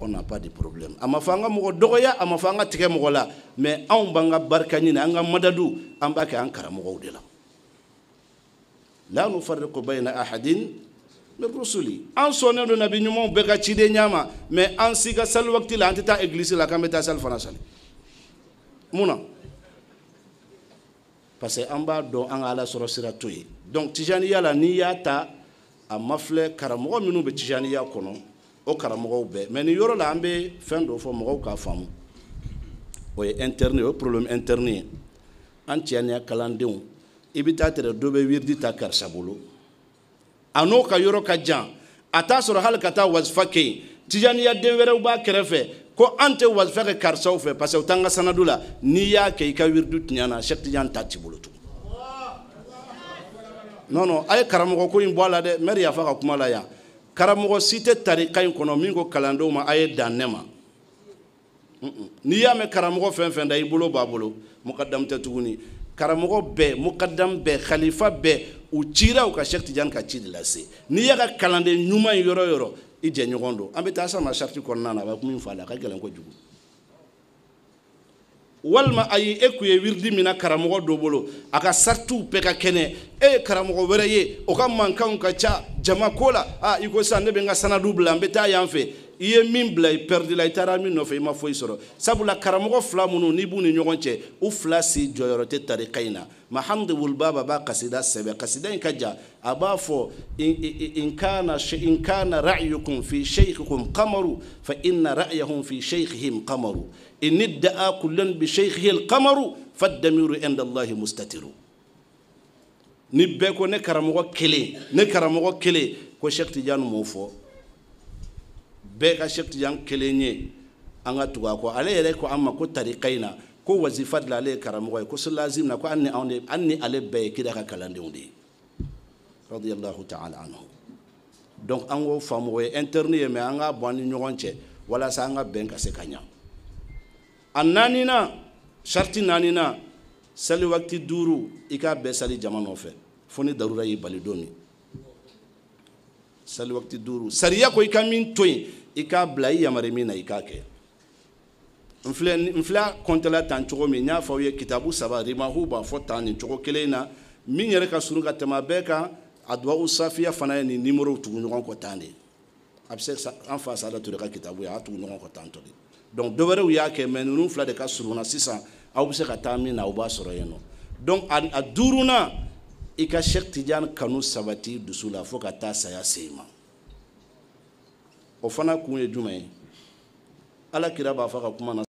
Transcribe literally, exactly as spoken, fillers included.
on n'a pas de problème. A ma fɔ an ka mɔgɔ dɔgɔya, a ma fɔ an ka tigɛ mɔgɔ la, mais anw b'an ka barika ɲini, an ka madadu, an b'a kɛ an karamɔgɔw de la. La nufarriqu bayna ahadin min rusuli. An sɔnnen don nabi ɲumanw bɛɛ ka ciden ɲama, mais an si ka sali wakati la an tɛ taa église la k'an bɛ taa sali fana sali. Mun na? Parce que an b'a dɔn an ka Ala sɔrɔ sira to ye. Donc tijaniya la n'i y'a ta, a ma filɛ karamɔgɔ minnu bɛ tijaniya kɔnɔ, o karamɔgɔw bɛɛ. Mais ni yɔrɔ la an bɛ fɛn dɔ fɔ mɔgɔw k'a faamu. O ye interne, o ye problème interne ye. An tijaniya kalandenw, i bɛ taa tere dɔ bɛ wirdi ta karisa bolo. A n'o ka yɔrɔ ka jan, a t'a sɔrɔ hali ka taa wazifa kɛ yen. Tijaniya den wɛrɛw b'a kɛrɛfɛ ko an tɛ wazifa kɛ karisaw fɛ parce que u t'an ka sanadu la. N'i y'a kɛ i ka wirdu tiɲɛna, Cheikh Tidiane ta t'i bolo tugun. Non non, a ye karamɔgɔ ko in bɔ a la dɛ, maire yafa ka kuma la yan. Karamɔgɔ si tɛ tarika in kɔnɔ min ko kalandenw ma a ye dan ne ma. N'i y'a mɛn karamɔgɔ fɛn fɛn da i bolo b'a bolo, muqaddam tɛ tuguni. Karamɔgɔ bɛɛ, muqaddam bɛɛ, khalifa bɛɛ, u cira u ka Cheikh Tidiane ka ci de lase. N'i y'a ka kalanden ɲuman ye yɔrɔ yɔrɔ, i jɛɲɔgɔn don. An bɛ taa sama charte kɔnɔna na, a bɛ kuma min fɔ a la, a ka gɛlɛn kojugu. Walima ayi e kun ye wirdi min na karamɔgɔ dɔ bolo, a ka sartiw bɛɛ ka kɛnɛ, e ye karamɔgɔ wɛrɛ ye, o ka mankanw ka ca jama ko la, ah i ko sisan ne bɛ n ka sanadu bila, n bɛ taa yan fɛ. I ye min bila i perdre la, i taara min nɔfɛ i ma foyi sɔrɔ. Sabula karamɔgɔ fila minnu n'i b'u ni ɲɔgɔn cɛ, u fila si jɔyɔrɔ tɛ tarika in na. Mahamdu Wulbaba b'a kasida sɛbɛn, kasida in ka jan, a b'a fɔ in kana in kana ra'yukum fi shaykhikum qamaru fa inna ra'yahum fi shaykhihim qamaru. In idda'a kullan bi shaykhihi al-qamaru fad-damiru inda Allahi mustatiru. Ni bɛɛ ko ne karamɔgɔ kelen, ne karamɔgɔ kelen ko Cheikh Tidiane m'o fɔ. Bɛɛ ka Cheikh Tidiane kelen ye an ka tugu a kɔ. Ale yɛrɛ ko an ma ko tarika in na ko wazifa de la ale ye karamɔgɔ ye ko so lazim na ko an ni anw de an ni ale bɛɛ ye kira ka kalandenw de ye. Radiyallahu ta'ala anhu. Donc an k'o faamu o ye interne ye mais an k'a bɔ an ni ɲɔgɔn cɛ walasa an ka bɛn ka se ka ɲa. A naaninan charte naaninan sali wakati duuru i k'a bɛɛ sali jama nɔfɛ fo ni darura y'i bali don min. Sali wakati duuru sariya ko i ka min to yen i k'a bila i yamari min na i k'a kɛ. N filɛ n filɛ kɔntela tan cogo min n y'a fɔ aw ye kitabu saba rimahu b'a fɔ tan nin cogo kelen na min yɛrɛ ka surun ka tɛmɛ a bɛɛ kan a duwawu safiya fana ye nin numéro tugu ɲɔgɔn kɔ tan de. A bɛ se an fa Sada Ture ka kitabu ye a y'a tugu ɲɔgɔn kɔ tan tɔ de. Donc dɔ wɛrɛw y'a kɛ mais ninnu fila de ka surun na sisan aw bɛ se ka taa min na aw b'a sɔrɔ yen nɔ. Donc a duurunan i ka Cheikh Tidiane kanu sabati dusu la fo ka taa saya se i ma. O fana kun ye jumɛn ye? Ala kira b'a fɔ ka kuma na